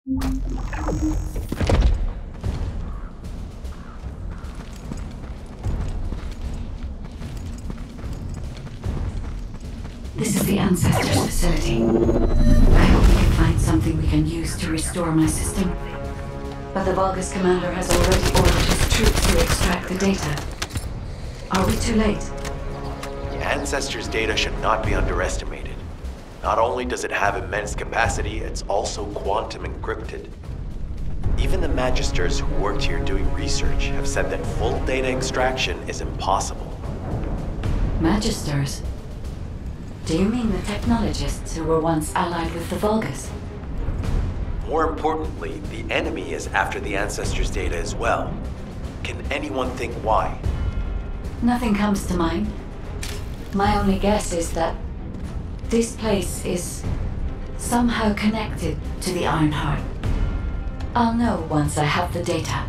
This is the Ancestors facility. I hope we can find something we can use to restore my system. But the Vulgus commander has already ordered his troops to extract the data. Are we too late? The Ancestors' data should not be underestimated. Not only does it have immense capacity, it's also quantum encrypted. Even the Magisters who worked here doing research have said that full data extraction is impossible. Magisters? Do you mean the technologists who were once allied with the Vulgus? More importantly, the enemy is after the Ancestors' data as well. Can anyone think why? Nothing comes to mind. My only guess is that this place is somehow connected to the Ironheart. I'll know once I have the data.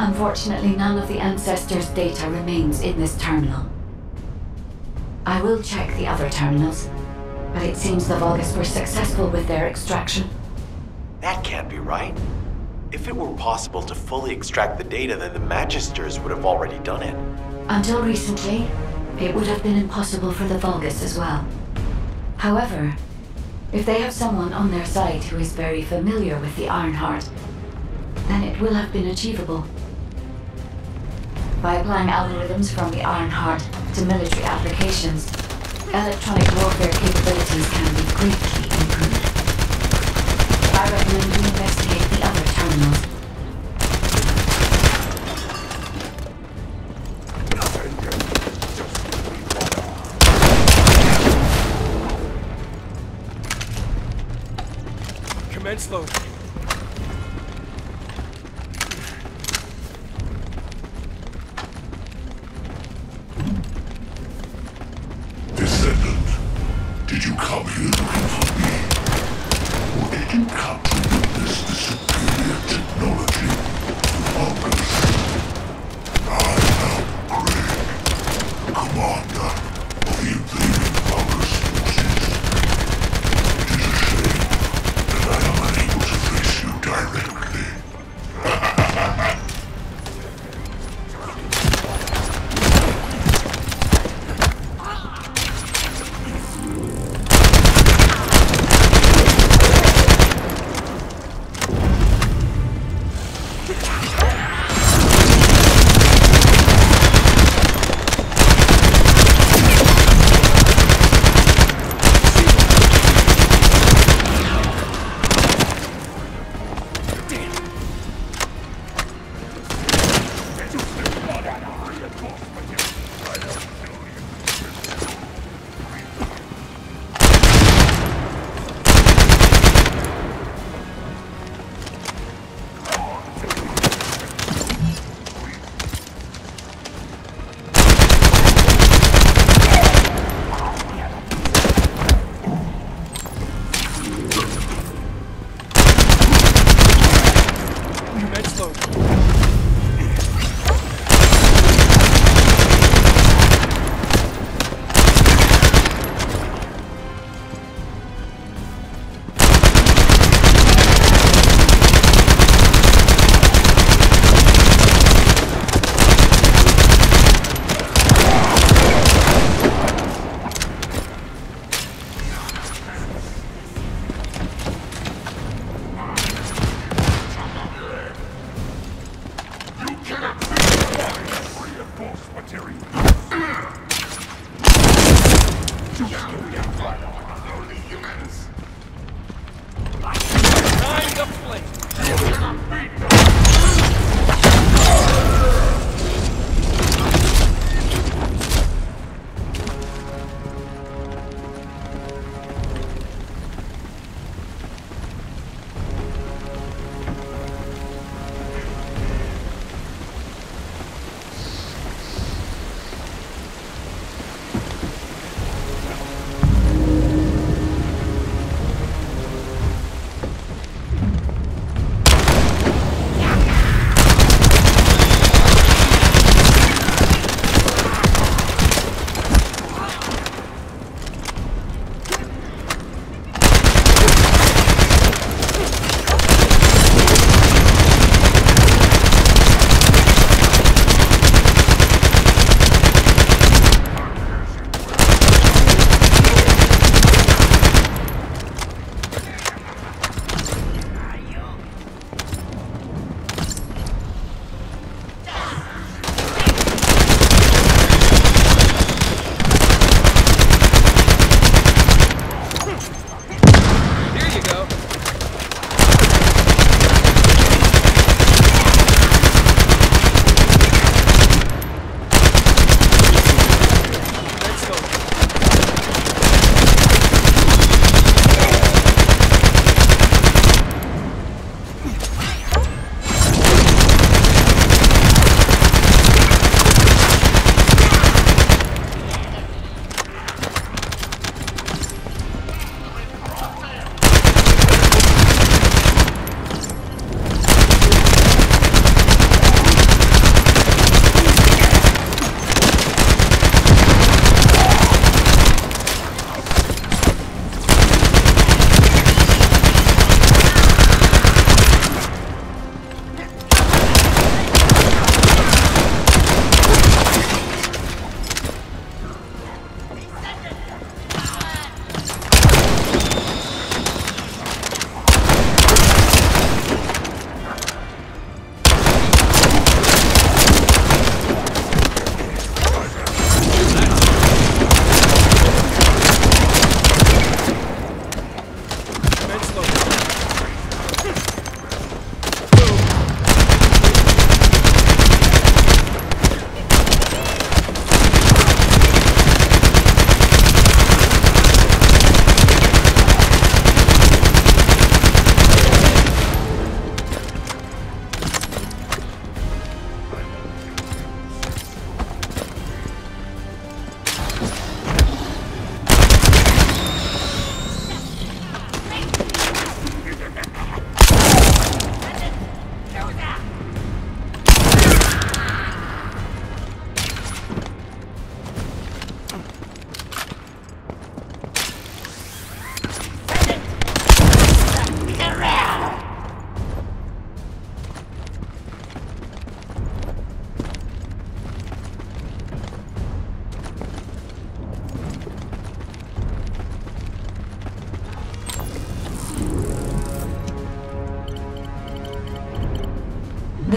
Unfortunately, none of the Ancestors' data remains in this terminal. I will check the other terminals, but it seems the Vulgus were successful with their extraction. That can't be right. If it were possible to fully extract the data, then the Magisters would have already done it. Until recently, it would have been impossible for the Vulgus as well. However, if they have someone on their side who is very familiar with the Ironheart, then it will have been achievable. By applying algorithms from the Ironheart to military applications, electronic warfare capabilities can be greatly improved. I recommend you investigate the other terminals. Commence loading. Descendant, did you come here looking for me? Or did you come to witness the superior technology of Vulgus? I am Greg, commander of the invading Vulgus forces. It is a shame that I am unable to face you directly. Commence loading. Time to flame.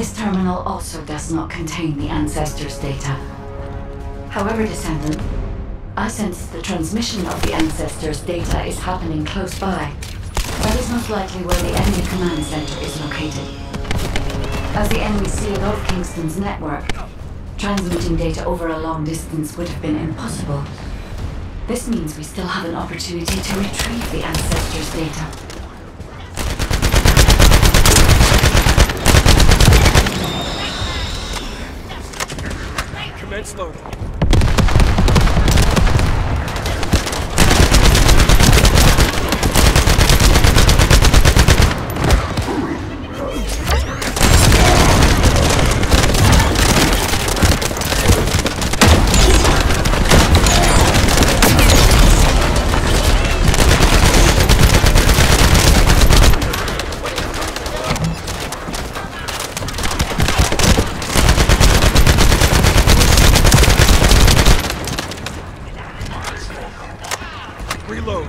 This terminal also does not contain the Ancestors' data. However, Descendant, I sense the transmission of the Ancestors' data is happening close by. That is most likely where the enemy command center is located. As the enemy sealed off Kingston's network, transmitting data over a long distance would have been impossible. This means we still have an opportunity to retrieve the Ancestors' data. Commence loading. Reload.